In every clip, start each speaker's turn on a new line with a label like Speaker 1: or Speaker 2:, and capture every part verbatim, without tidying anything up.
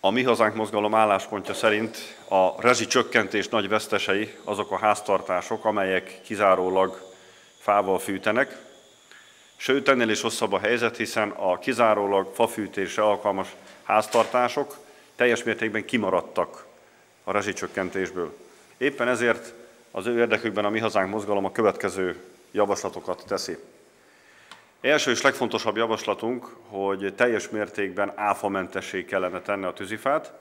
Speaker 1: A Mi Hazánk mozgalom álláspontja szerint a rezsicsökkentés nagy vesztesei azok a háztartások, amelyek kizárólag fával fűtenek, sőt, ennél is rosszabb a helyzet, hiszen a kizárólag fafűtésre alkalmas háztartások teljes mértékben kimaradtak a rezsicsökkentésből. Éppen ezért az ő érdekükben a Mi Hazánk mozgalom a következő javaslatokat teszi. Első és legfontosabb javaslatunk, hogy teljes mértékben áfamentessé kellene tenni a tűzifát.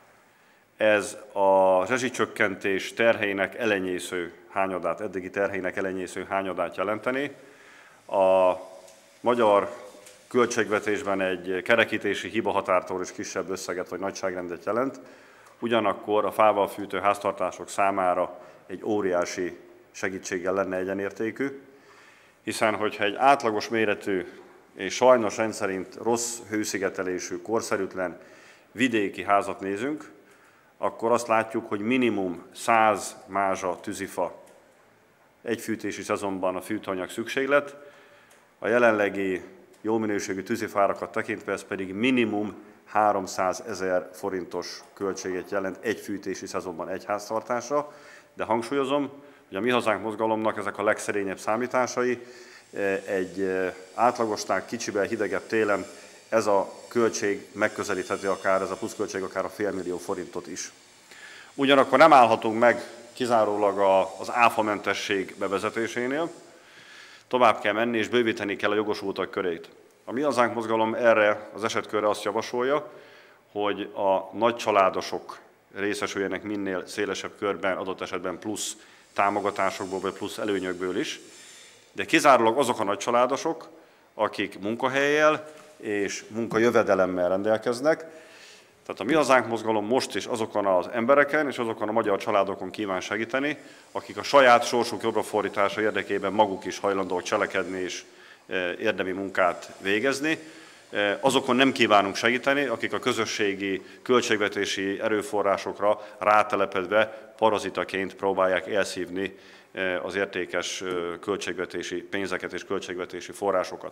Speaker 1: Ez a rezsicsökkentés terheinek elenyésző hányadát, eddigi terheinek elenyésző hányadát jelenteni. A magyar költségvetésben egy kerekítési hibahatártól is kisebb összeget vagy nagyságrendet jelent, ugyanakkor a fával fűtő háztartások számára egy óriási segítséggel lenne egyenértékű, hiszen hogyha egy átlagos méretű és sajnos rendszerint rossz hőszigetelésű, korszerűtlen vidéki házat nézünk, akkor azt látjuk, hogy minimum száz mázsa tűzifa egy fűtési szezonban a fűtőanyag szükséglet, a jelenlegi jó minőségű tűzifárakat tekintve ez pedig minimum háromszázezer forintos költséget jelent egy fűtési szezonban egy háztartásra, de hangsúlyozom, hogy a Mi Hazánk mozgalomnak ezek a legszerényebb számításai, egy átlagosnál kicsivel hidegebb télen ez a költség megközelítheti akár, ez a pluszköltség akár a félmillió forintot is. Ugyanakkor nem állhatunk meg kizárólag az áfamentesség bevezetésénél, tovább kell menni és bővíteni kell a jogosultak körét. A Mi Hazánk mozgalom erre az esetkörre azt javasolja, hogy a nagycsaládosok részesüljenek minél szélesebb körben, adott esetben plusz támogatásokból vagy plusz előnyökből is, de kizárólag azok a nagycsaládosok, akik munkahelyjel és munkajövedelemmel rendelkeznek. Tehát a Mi Hazánk mozgalom most is azokon az embereken és azokon a magyar családokon kíván segíteni, akik a saját sorsuk jobbrafordítása érdekében maguk is hajlandóak cselekedni és érdemi munkát végezni. Azokon nem kívánunk segíteni, akik a közösségi költségvetési erőforrásokra rátelepedve parazitaként próbálják elszívni az értékes költségvetési pénzeket és költségvetési forrásokat.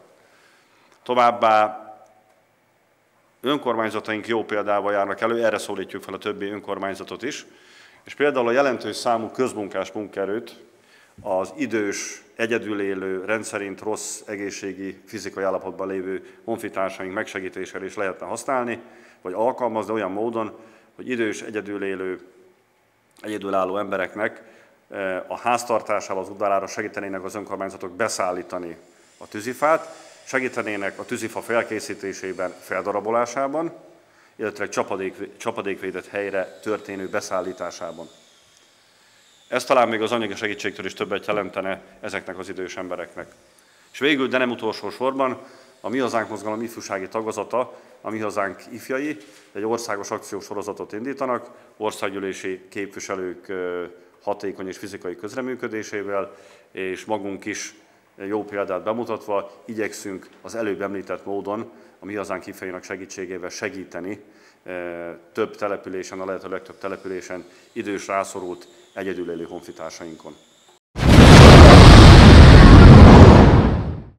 Speaker 1: Továbbá önkormányzataink jó példával járnak elő, erre szólítjuk fel a többi önkormányzatot is, és például a jelentős számú közmunkás munkaerőt az idős, egyedül élő, rendszerint rossz egészségi, fizikai állapotban lévő honfitársaink megsegítésére is lehetne használni, vagy alkalmazni olyan módon, hogy idős, egyedül élő, egyedülálló embereknek a háztartásával, az udvarára segítenének az önkormányzatok beszállítani a tűzifát, segítenének a tűzifa felkészítésében, feldarabolásában, illetve csapadék, csapadékvédett helyre történő beszállításában. Ez talán még az anyagi segítségtől is többet jelentene ezeknek az idős embereknek. És végül, de nem utolsó sorban, a Mi Hazánk mozgalom ifjúsági tagozata, a Mi Hazánk ifjai egy országos akciósorozatot indítanak, országgyűlési képviselők hatékony és fizikai közreműködésével, és magunk is jó példát bemutatva igyekszünk az előbb említett módon a Mi Hazánk ifjainak segítségével segíteni több településen, a lehető legtöbb településen idős rászorult egyedül élő honfitársainkon.